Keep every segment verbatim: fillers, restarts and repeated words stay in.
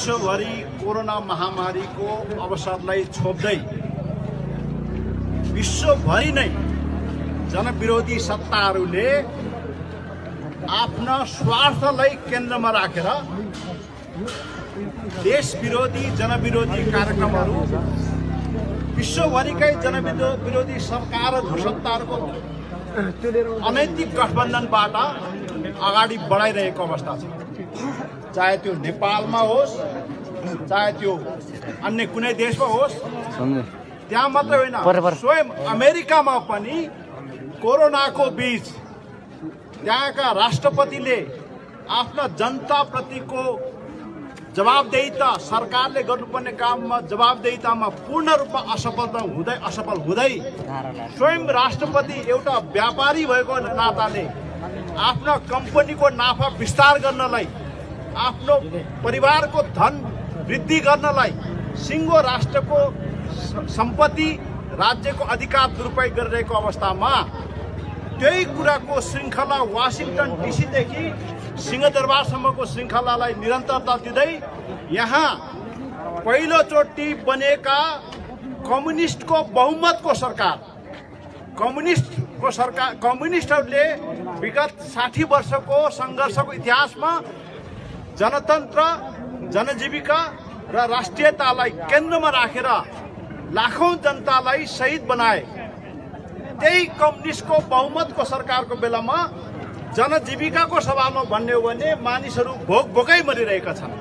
विश्वभरि कोरोना महामारीको अवसरलाई छोप्दै विश्वभरि नै जनविरोधी सत्ताहरूले आफ्ना स्वार्थलाई केन्द्रमा राखेर देश विरोधी जनविरोधी कार्यक्रमहरू विश्वभरिकै जनविरोधी सरकारहरू सत्ताहरूको अनैतिक गठबन्धनबाट अगाडि बढाइरहेको अवस्था छ। चाहे त्यो नेपालमा होस्, चाहे त्यो अन्य कुनै देशमा होस्, त्यहाँ मात्रै होइन, स्वयं अमेरिकामा पनि कोरोनाको बीच त्यहाँका राष्ट्रपतिले आफ्ना जनताप्रतिको जवाबदेहिता, सरकारले गर्नुपर्ने काममा जवाबदेहितामा पूर्ण रूपमा असफलता हुँदै असफल हुँदै स्वयं राष्ट्रपति एउटा व्यापारी भएको नाताले आफ्ना कम्पनीको नाफा विस्तार गर्नलाई, आफ्नो परिवारको धन वृद्धि गर्नलाई सिङ्गो राष्ट्रको सम्पत्ति, राज्यको अधिकार दुरुपयोग गरिरहेको अवस्थामा त्यही कुराको श्रृङ्खला वासिङटन डिसीदेखि सिंहदरबारसम्मको श्रृङ्खलालाई निरन्तरता दिँदै यहाँ पहिलोचोटि बनेका कम्युनिस्टको बहुमतको सरकार, कम्युनिस्टको सरकार कम्युनिस्टहरूले विगत साठी वर्षको सङ्घर्षको इतिहासमा जनतन्त्र, जनजीविका र राष्ट्रियतालाई केन्द्रमा राखेर लाखौं जनतालाई शहीद बनाए। त्यही कम्युनिस्टको बहुमतको सरकारको बेलामा जनजीविकाको सवालमा भन्ने हो भने मानिसहरू भोक भोकै मरिरहेका छन्।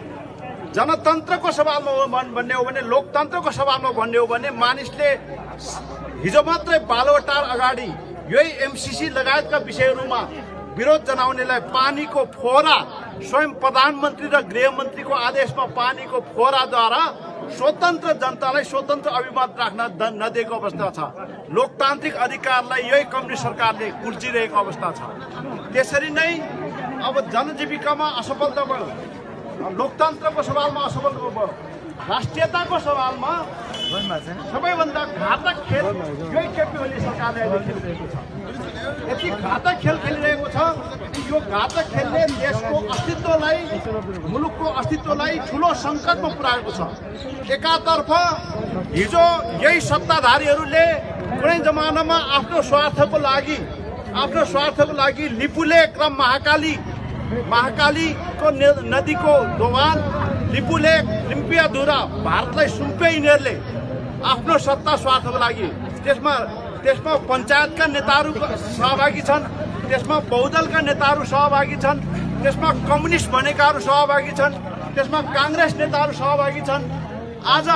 जनतन्त्रको सवालमा भन्ने हो भने, लोकतन्त्रको सवालमा भन्ने हो भने मानिसले हिजो मात्रै बालुवाटार अगाडि यही एमसीसी लगायतका विषयहरूमा विरोध जनाउनेलाई पानीको फोहरा, स्वयं प्रधानमन्त्री र गृहमन्त्रीको आदेशमा पानीको फोहराद्वारा स्वतन्त्र जनतालाई स्वतन्त्र अभिमत राख्न नदिएको अवस्था छ। लोकतान्त्रिक अधिकारलाई यही कम्युनिस्ट सरकारले कुर्चिरहेको अवस्था छ। त्यसरी नै अब जनजीविकामा असफलता भयो, लोकतन्त्रको सवालमा असफलता भयो, राष्ट्रियताको सवालमा सबैभन्दा घातक खेल यही केपी ओली सरकारले अहिले खेलिरहेको छ। यति घातक खेल खेलिरहेको छ, यो घातक खेलले देशको अस्तित्वलाई, मुलुकको अस्तित्वलाई ठुलो सङ्कटमा पुर्याएको छ। एकातर्फ हिजो यही सत्ताधारीहरूले कुनै जमानामा आफ्नो स्वार्थको लागि आफ्नो स्वार्थको लागि लिपुलेक र महाकाली महाकालीको नदीको दोभान, लिपुलेक, लिम्पियाधुरा भारतलाई सुम्पे यिनीहरूले आफ्नो सत्ता स्वार्थको लागि। त्यसमा त्यसमा पञ्चायतका नेताहरू सहभागी छन्, त्यसमा बहुदलका नेताहरू सहभागी छन्, त्यसमा कम्युनिस्ट भनेकाहरू सहभागी छन्, त्यसमा काङ्ग्रेस नेताहरू सहभागी छन्। आज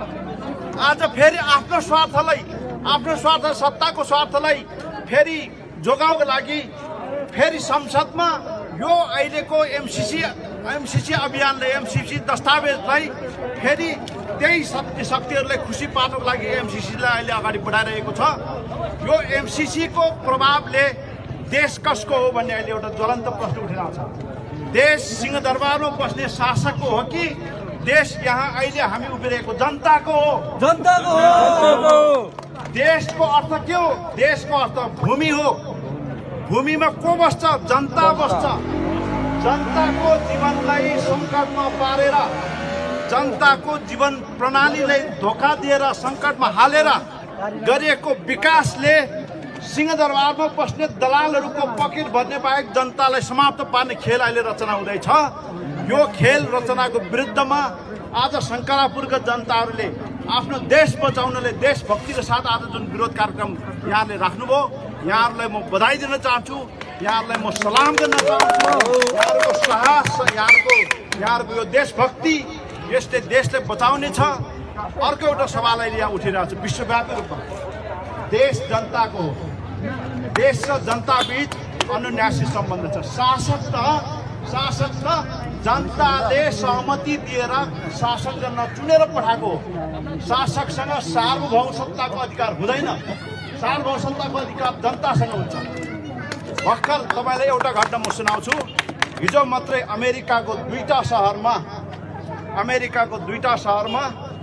आज फेरि आफ्नो स्वार्थलाई, आफ्नो स्वार्थ, सत्ताको स्वार्थलाई फेरि जोगाउनको लागि फेरि संसदमा यो अहिलेको एमसीसी एमसीसी अभियानले, एमसीसी दस्तावेजलाई फेरि त्यही शक्ति शक्तिहरूलाई खुसी पार्नको लागि एमसीसीलाई अहिले अगाडि बढाइरहेको छ। यो एमसीसीको प्रभावले देश कसको हो भन्ने अहिले एउटा ज्वलन्त प्रश्न उठिरहेको छ। देश सिंहदरबारमा बस्ने शासकको हो कि देश यहाँ अहिले हामी उभिरहेको जनताको हो? जनताको हो। देशको अर्थ के हो? देशको अर्थ भूमि हो। भूमिमा को बस्छ? जनता बस्छ। जनताको जीवनलाई सङ्कटमा पारेर, जनताको जीवन प्रणालीलाई धोका दिएर सङ्कटमा हालेर गरिएको विकासले सिंहदरबारमा बस्ने दलालहरूको पकेट भर्ने बाहेक जनतालाई समाप्त पार्ने खेल अहिले रचना हुँदैछ। यो खेल रचनाको विरुद्धमा आज शङ्करापुरका जनताहरूले आफ्नो देश बचाउनले देशभक्तिको साथ आज जुन विरोध कार्यक्रम यहाँले राख्नुभयो, यहाँहरूलाई म बधाई दिन चाहन्छु, यहाँहरूलाई म सलाम गर्न चाहन्छु। यहाँहरूको साहस, यहाँहरूको यहाँहरूको यो देशभक्ति यसले देशले बचाउने छ। अर्को एउटा सवाल अहिले यहाँ उठिरहेको छ विश्वव्यापी रूपमा। देश जनताको हो, देश र जनता बीच अनुन्यासी सम्बन्ध छ। शासक त शासक त जनताले सहमति दिएर शासन गर्न चुनेर पठाएको हो। शासकसँग सार्वभौम सत्ताको अधिकार हुँदैन, सार्वभौम सत्ताको अधिकार जनतासँग हुन्छ। भर्खर तपाईँलाई एउटा घटना म सुनाउँछु। हिजो मात्रै अमेरिकाको दुईटा सहरमा अमेरिकाको दुईटा सहरमा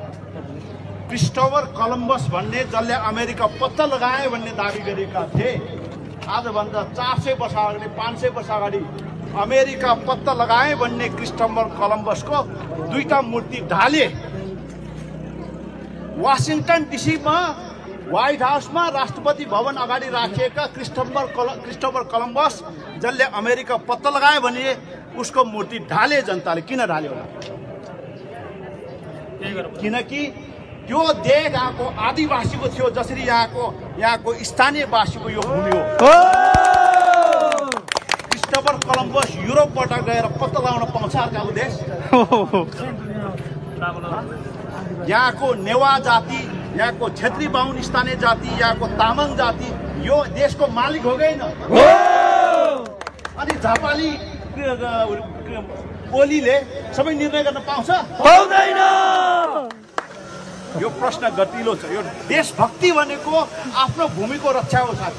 क्रिस्टोफर कोलम्बस भन्ने, जसले अमेरिका पत्ता लगाए भन्ने दाबी गरेका थिए, आजभन्दा चार सय वर्ष अगाडि, पाँच सय वर्ष अगाडि अमेरिका पत्ता लगाए भन्ने क्रिस्टोफर कोलम्बसको दुईटा मूर्ति ढाले। वाशिङटन डीसीमा व्हाइट हाउसमा राष्ट्रपति भवन अगाडि राखिएका क्रिस्टोफर क्रिस्टोफर कोलम्बस जसले अमेरिका पत्ता लगाए भने उसको मूर्ति ढाले जनताले। किन ढाल्यो होला? किनकि त्यो देश यहाँको आदिवासीको थियो, जसरी यहाँको यहाँको स्थानीयवासीको यो भूमि हो। क्रिस्टोफर कोलम्बस युरोपबाट गएर पत्ता लगाउन पाउँछ अर्काको देश? यहाँको नेवा जाति, यहाँको छेत्री बाहुन स्थानीय जाति, यहाँको तामाङ जाति यो देशको मालिक हो गएन? अनि झापाली ओलीले सबै निर्णय गर्न पाउँछ? पाउँदैन। यो प्रश्न गतिलो छ। यो देशभक्ति भनेको आफ्नो भूमिको रक्षा हो साथी।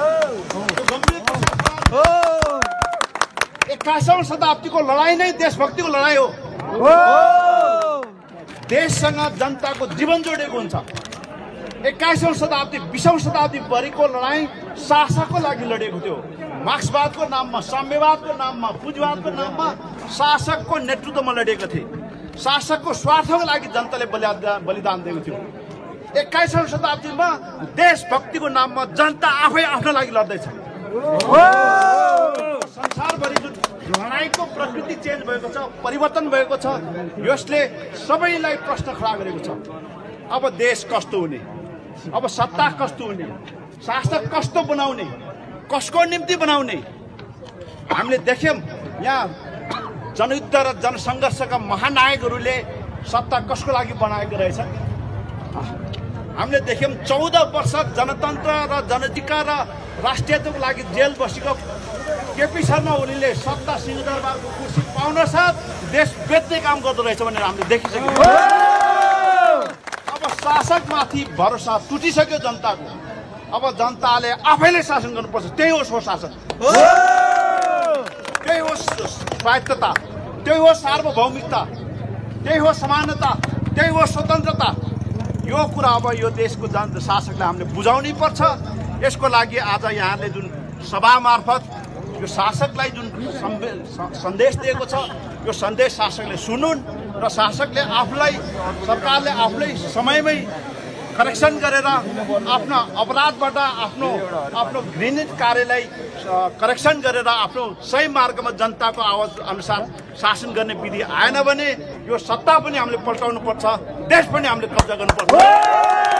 एक्काइसौँ शताब्दीको लडाई नै देशभक्तिको लडाई हो। देशसँग जनताको जीवन जोडिएको हुन्छ। एक्काइसौँ शताब्दी बिसौँ शताब्दी भरिको लडाई शासकको लागि लडेको थियो। मार्क्सवादको नाममा, साम्यवादको नाममा, पुँजीवादको नाममा शासकको नेतृत्वमा लडेको थिए। शासकको स्वार्थको लागि जनताले बलिदान दिएको थियो। एक्काइसौँ शताब्दीमा देशभक्तिको नाममा जनता आफै आफ्नो लागि लड्दैछ। संसारभरि जुन लडाइँको प्रकृति चेन्ज भएको छ, परिवर्तन भएको छ, यसले सबैलाई प्रश्न खडा गरेको छ। अब देश कस्तो हुने, अब सत्ता कस्तो हुने, शासक कस्तो बनाउने, कसको निम्ति बनाउने? हामीले देख्यौँ यहाँ जनयुद्ध र जनसङ्घर्षका महानायकहरूले सत्ता कसको लागि बनाएको रहेछ? हामीले देख्यौँ चौध वर्ष जनतन्त्र र जनधिकार र राष्ट्रियताको लागि जेल बसेको केपी शर्मा ओलीले सत्ता सिंहदरबारको कुर्सी पाउन साथ देश बेच्ने काम गर्दो रहेछ भनेर हामीले देखिसक्यौँ। अब शासकमाथि भरोसा टुटिसक्यो जनताको। अब जनताले आफैले शासन गर्नुपर्छ। त्यही हो स्वशासन, त्यही हो स्वायत्तता, त्यही हो सार्वभौमिकता, त्यही हो समानता, त्यही हो स्वतन्त्रता। यो कुरा अब यो देशको जन शासकलाई हामीले बुझाउनै पर्छ। यसको लागि आज यहाँले जुन सभा मार्फत यो शासकलाई जुन सन्देश दिएको छ, यो सन्देश शासकले सुनुन् र शासकले आफूलाई, सरकारले आफूलाई समयमै करेक्सन गरेर आफ्नो अपराधबाट आफ्नो आफ्नो घृणित कार्यलाई करेक्सन गरेर आफ्नो सही मार्गमा जनताको आवाज अनुसार शासन गर्ने विधि आएन भने यो सत्ता पनि हामीले पल्टाउनु पर्छ, देश पनि हामीले कब्जा गर्नुपर्छ।